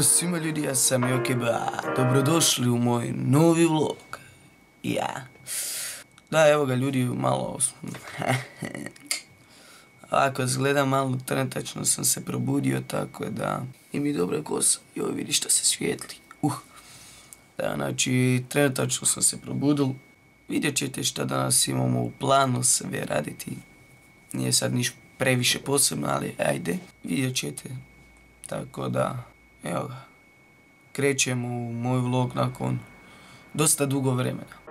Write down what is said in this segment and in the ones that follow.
Pozdrav svima ljudi, ja sam Jokeba, dobrodošli u moj novi vlog. Ja. Da, evo ga ljudi, malo... Ovako izgleda malo, trenutačno sam se probudio, tako da... I mi dobra kosa, joj vidi što se svijetli. Da, znači, trenutačno sam se probudil. Vidjet ćete šta danas imamo u planu sve raditi. Nije sad niš previše posebno, ali ajde, vidjet ćete. Tako da, evo ga, krećemo u moj vlog nakon dosta dugo vremena.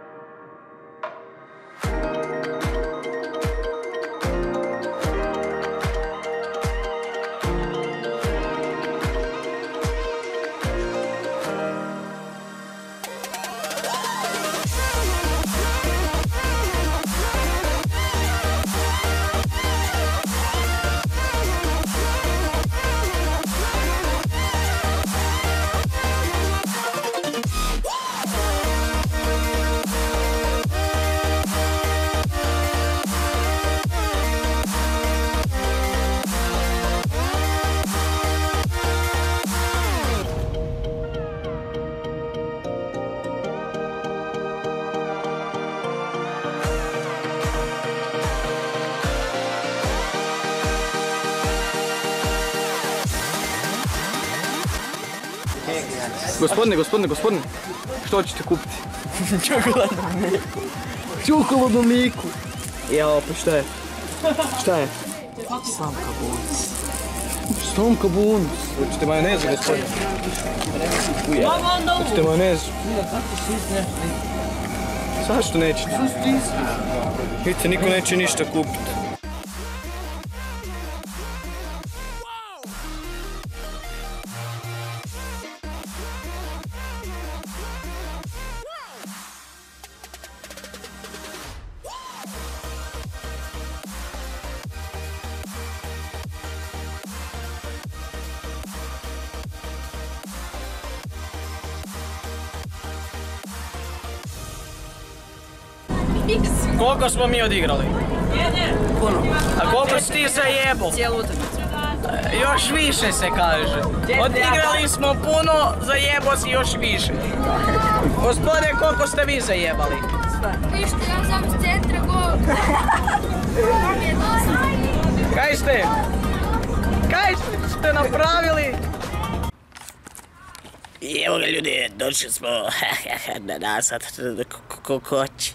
Gospodine, što hoćete kupiti? Čokoladnu mlijeku. Čokoladnu mlijeku. Jao, pa šta je? Šta je? Slamka bonus. Slamka bonus. Hoćete majonezu, gospodine? Hoćete majonezu? Zašto nećete? Vidite, niko neće ništa kupiti. Koliko smo mi odigrali? Puno. A koliko si ti zajebo? Cijelu utakmicu. Još više se kaže. Odigrali smo puno, zajebo si još više. Gospode, koliko ste vi zajebali? Ništa, ja sam iz centra gol. Kaj ste? Kaj ste napravili? I evo ga ljudi, došli smo na nasad kokoći.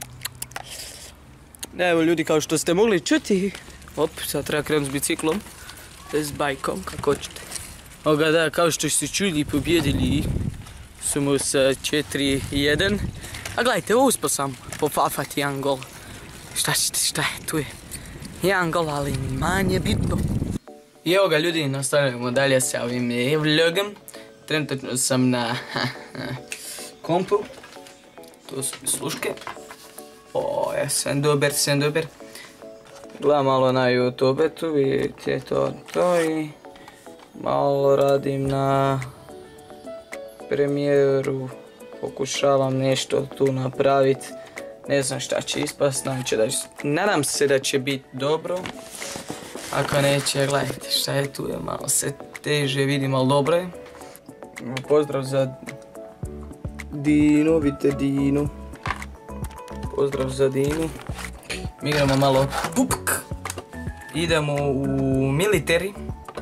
Evo ljudi, kao što ste mogli čuti, sad treba krenuti s biciklom, s bajkom, kako hoćete. Oga da, kao što ste čuli, pobjedili smo sa 4-1. A gledajte, uspio sam pofafati jedan gol. Šta je, tu je jedan gol, ali manje bitno. I evo ga ljudi, nastavljamo dalje sa ovim vlogom. Trenutno sam na kompu, tu su mi sluške. O, sam dober. Gledam malo na YouTube, tu vidite to i malo radim na premijeru, pokušavam nešto tu napraviti. Ne znam šta će ispast, nadam se da će biti dobro. Ako neće, gledajte šta je tu, malo se teže vidim, ali dobro je. Pozdrav za Dino, vidite Dino. Pozdrav za Dinu. Mi igramo malo pupk. Idemo u military.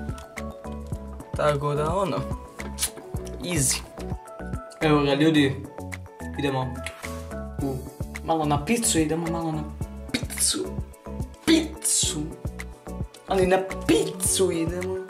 Tako da easy. Evo ga ljudi, idemo malo na picu, ali na picu idemo.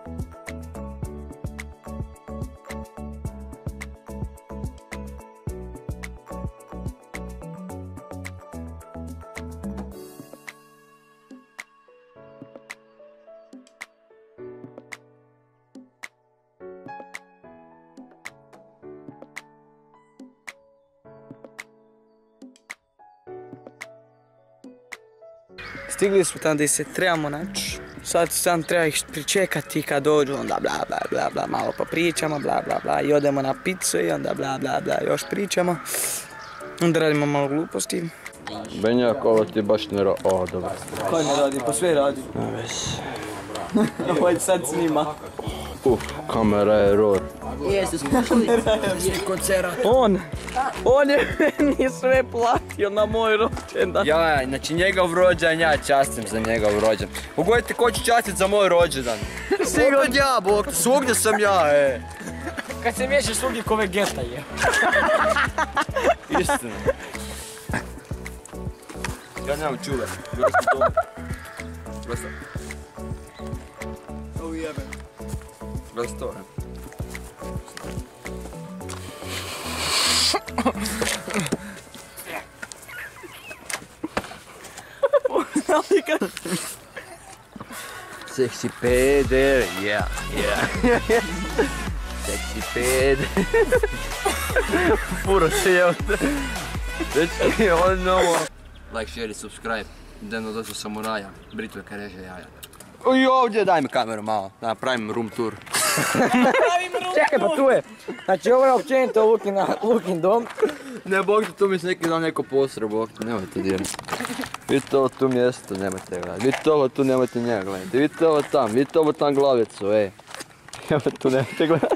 Stigli smo tamo gdje se trebamo naći. Sad sam treba ih pričekati kad dođu, onda bla, malo popričamo, bla, i odemo na picu i onda bla, još pričamo. Onda radimo malo gluposti. Benjak, ovo ti baš ne radi. O, dobro. Ko ne radi? Pa sve radi. Na ves. Ovo sad snima. Kamera je ror. On je meni sve platio na moj rođendan. Ja, znači njegov rođendan, ja častim za njegov rođendan. Pogodite ko će častit za moj rođendan? Opet ja, bok, svugdje sam ja, Kad se miješaš svugdje ko Vegeta je. Istina. Ja nemam čule, bilo sam doma. Gleda. Ovo jebe. Gleda to, Sexy peder, yeah. Sexy peder. Puro se je ovdje. Dečki, ono. Like, share i subscribe. Deno došao samuraja. Britve kaj reže jaja. I ovdje, daj mi kameru malo, da napravim room tour. Čekaj, pa tu je. Znači ovo je općenito Lukin dom. Ne, bog tu mi se neki dan neko posre, bog te, nemojte dirati. Vidite ovo tu mjesto, nemojte gledati. Vidite ovo tu, nemojte njega gledati. Vidite ovo tam, vidite ovo tam glavicu, ej. Evo tu nemojte gledati.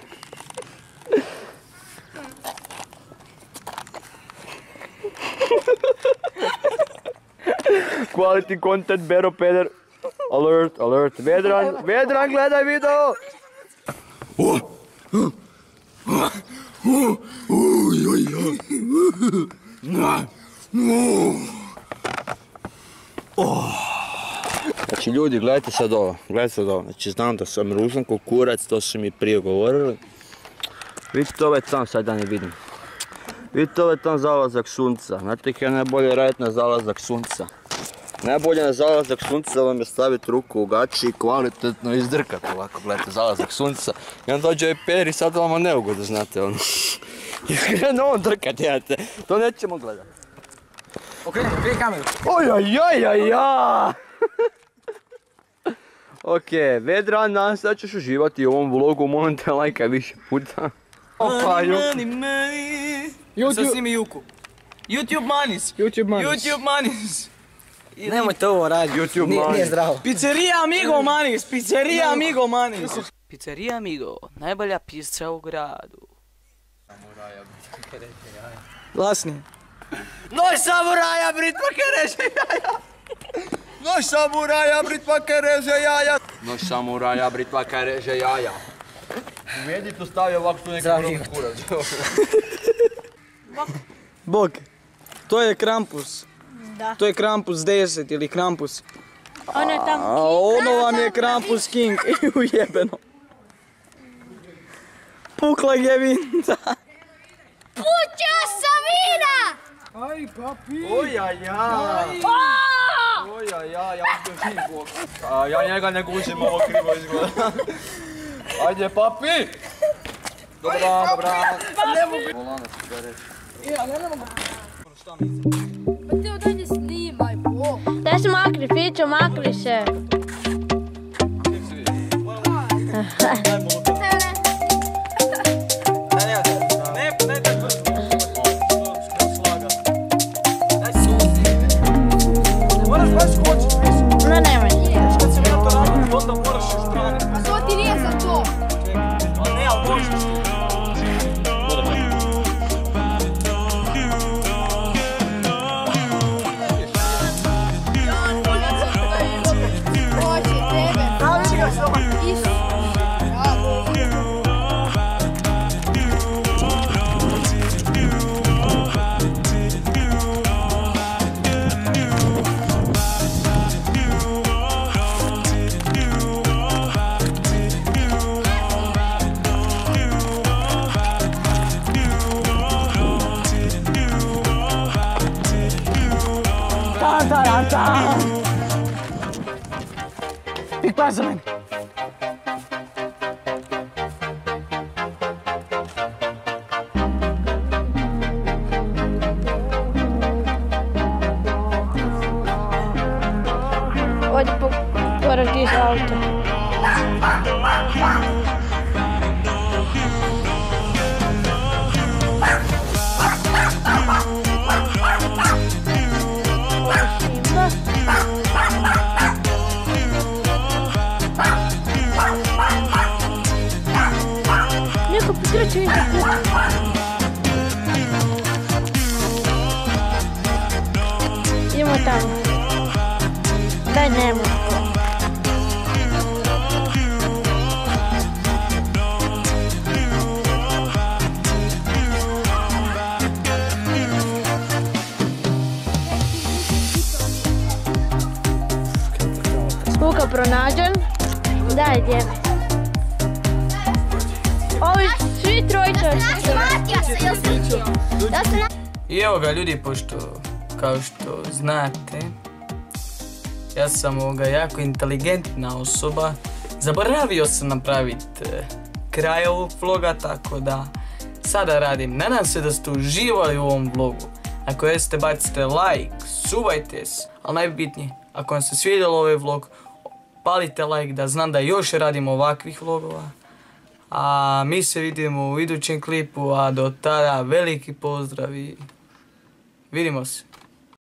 Quality content, Bero Peder. Alert, alert. Vedran, gledaj video! Znači ljudi, gledajte sad ovo, znači znam da sam ružan ko kurac, to su mi prije govorili. Vidite ovaj tam, sad da ne vidim. Vidite ovaj tam zalazak sunca, znate kaj je najbolje raditi na zalazak sunca? Najbolje na zalazak sunca vam je staviti ruku u gači i kvalitetno izdrkati ovako, gledajte, zalazak sunca. I onda dođe ovaj peder i sad vama neugodno, znate ono. I krenu on drkat, jete, to nećemo gledati. Okreni kameru. Ojajajaja! Ok, Vedran, nadam se da ćeš uživati u ovom vlogu, molim te lajkaj više puta. Opa, Juku. Sad snimi Juku. YouTube Manis. Nemojte ovo raditi. YouTube Manis. Nije zdravo. Pizzeria Amigo Manis. Pizzeria Amigo, najbolja pizza u gradu. Glasni. Noć samuraja, Britva kereže jaja! Noć samuraja, Britva kereže jaja! Noć samuraja, Britva kereže jaja! Medi tu stavio ovako tu neki robi kurac. Bog, to je Krampus. Da. To je Krampus 10 ili Krampus. Ono je tamo. A ono vam je Krampus King. Ujebeno. Pukla je vinda. Puća Savina! Aj, papi! Ojajaj, ja ću živ. Ja njega ne gužim, ovo krivo izgleda. Ajde, papi! Dobra. Volana ću ga reći. Pa ti odanje snimaj, bo. Daj se makri, Fićo, makri se. Ne, nemoj. Kad sam ja to radio, onda moraš još braniti. A to ti nije za to. Ne, ali možeš. Big pass meni. Odi pored iz auta. Idemo tamo. Daj nema. Kuka pronađen. Daj djeme. Ovi svi trojica. I evo ga ljudi, pošto kao što znate, ja sam jako inteligentna osoba. Zaboravio sam napraviti kraj ovog vloga, tako da sada radim. Nadam se da ste uživali u ovom vlogu. Ako jeste, bacite like, subajte se, ali najbitnije, ako vam se svidjelo ovaj vlog, palite like da znam da još radimo ovakvih vlogova. A mi se vidimo u idućem klipu, a do tada veliki pozdrav i vidimo se.